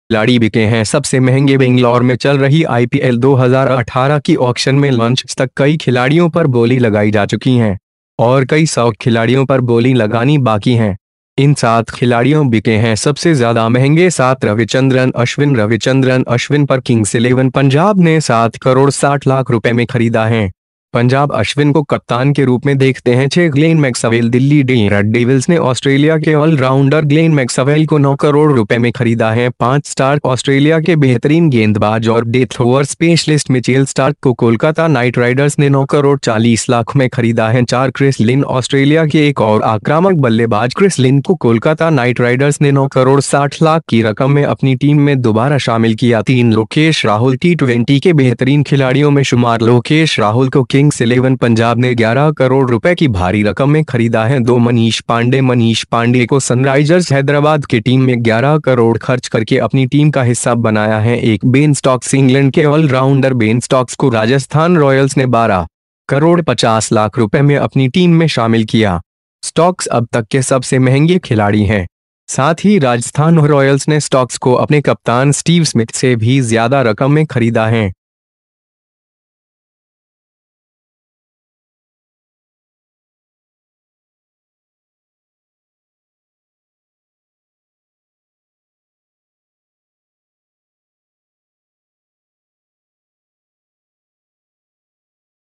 खिलाड़ी बिके हैं सबसे महंगे। बेंगलोर में चल रही आईपीएल 2018 की ऑक्शन में लॉन्च तक कई खिलाड़ियों पर बोली लगाई जा चुकी है और कई सौ खिलाड़ियों पर बोली लगानी बाकी है। इन 7 खिलाड़ियों बिके हैं सबसे ज्यादा महंगे। 7 रविचंद्रन अश्विन पर किंग्स 11 पंजाब ने 7 करोड़ 60 लाख रुपए में खरीदा है। पंजाब अश्विन को कप्तान के रूप में देखते हैं। 6 ग्लेन मैक्सवेल दिल्ली डेयरडेविल्स ने ऑस्ट्रेलिया के ऑलराउंडर ग्लेन मैक्सवेल को 9 करोड़ रुपए में खरीदा है। 5 स्टार ऑस्ट्रेलिया के बेहतरीन गेंदबाज और death over specialist Mitchell Starc को कोलकाता नाइट राइडर्स ने 9 करोड़ 40 लाख में खरीदा है। 4 क्रिस लिन ऑस्ट्रेलिया के एक और आक्रामक बल्लेबाज क्रिस लिन को कोलकाता नाइट राइडर्स ने 9 करोड़ 60 लाख की रकम में अपनी टीम में दोबारा शामिल किया। 3 लोकेश राहुल टी20 के बेहतरीन खिलाड़ियों में शुमार। लोकेश राहुल को किंग्स 11 पंजाब ने 11 करोड़ रुपए की भारी रकम में खरीदा है। 2 मनीष पांडे को सनराइजर्स हैदराबाद की टीम में 11 करोड़ खर्च करके अपनी टीम का हिस्सा बनाया है। 1 बेन स्टोक्स इंग्लैंड के ऑलराउंडर बेन स्टोक्स को राजस्थान रॉयल्स ने 12 करोड़ 50 लाख रुपए में अपनी टीम में शामिल किया। स्टोक्स अब तक के सबसे महंगे खिलाड़ी हैं। साथ ही राजस्थान रॉयल्स ने स्टोक्स को अपने कप्तान स्टीव स्मिथ से भी ज्यादा रकम में खरीदा है।